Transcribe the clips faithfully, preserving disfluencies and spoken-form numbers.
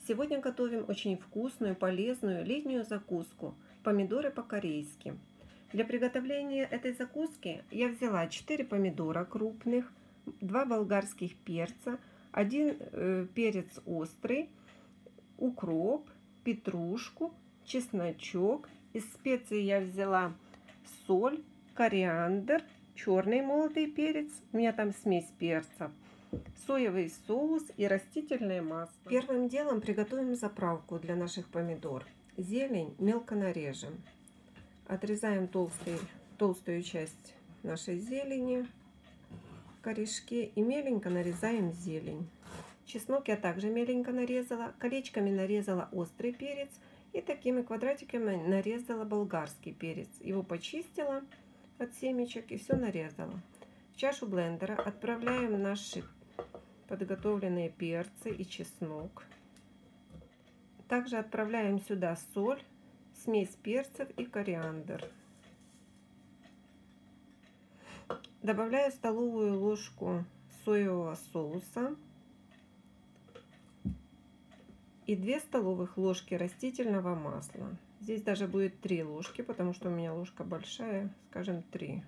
Сегодня готовим очень вкусную, полезную летнюю закуску – помидоры по-корейски. Для приготовления этой закуски я взяла четыре помидора крупных, два болгарских перца, один э, перец острый, укроп, петрушку, чесночок. Из специй я взяла соль, кориандр, черный молотый перец, у меня там смесь перцев, соевый соус и растительное масло. Первым делом приготовим заправку для наших помидор. Зелень мелко нарежем. Отрезаем толстый, толстую часть нашей зелени, корешки, и меленько нарезаем зелень. Чеснок я также меленько нарезала, колечками нарезала острый перец и такими квадратиками нарезала болгарский перец. Его почистила от семечек и все нарезала. В чашу блендера отправляем наши подготовленные перцы и чеснок. Также отправляем сюда соль, смесь перцев и кориандр. Добавляю столовую ложку соевого соуса и две столовых ложки растительного масла. Здесь даже будет три ложки, потому что у меня ложка большая, скажем, три.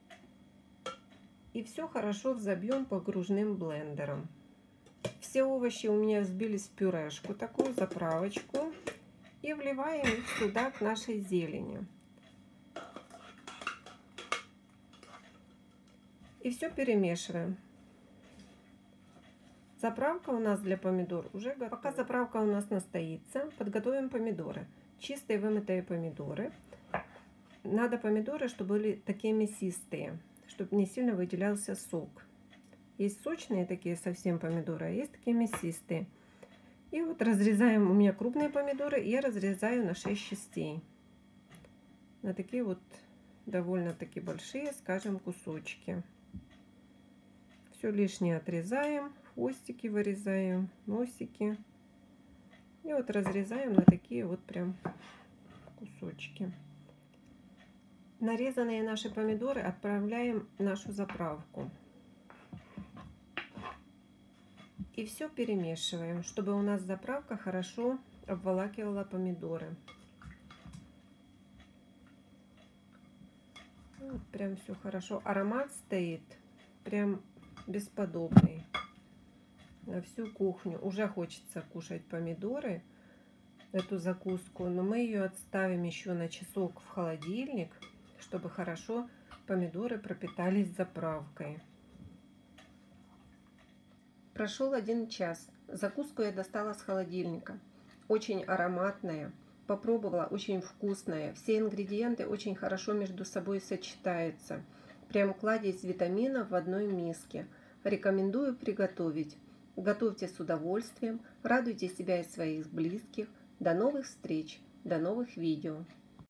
И все хорошо взобьем погружным блендером. Все овощи у меня взбились в пюрешку, такую заправочку, и вливаем их сюда к нашей зелени. И все перемешиваем. Заправка у нас для помидор уже готова. Пока заправка у нас настоится, подготовим помидоры. Чистые вымытые помидоры. Надо помидоры, чтобы были такие мясистые, чтобы не сильно выделялся сок. Есть сочные такие совсем помидоры, а есть такие мясистые. И вот разрезаем, у меня крупные помидоры, я разрезаю на шесть частей. На такие вот довольно-таки большие, скажем, кусочки. Все лишнее отрезаем, хвостики вырезаем, носики. И вот разрезаем на такие вот прям кусочки. Нарезанные наши помидоры отправляем в нашу заправку. И все перемешиваем, чтобы у нас заправка хорошо обволакивала помидоры. Вот прям все хорошо. Аромат стоит прям бесподобный на всю кухню. Уже хочется кушать помидоры, эту закуску, но мы ее отставим еще на часок в холодильник, чтобы хорошо помидоры пропитались заправкой. Прошел один час. Закуску я достала с холодильника. Очень ароматная. Попробовала, очень вкусная. Все ингредиенты очень хорошо между собой сочетаются. Прям кладезь витаминов в одной миске. Рекомендую приготовить. Готовьте с удовольствием. Радуйте себя и своих близких. До новых встреч. До новых видео.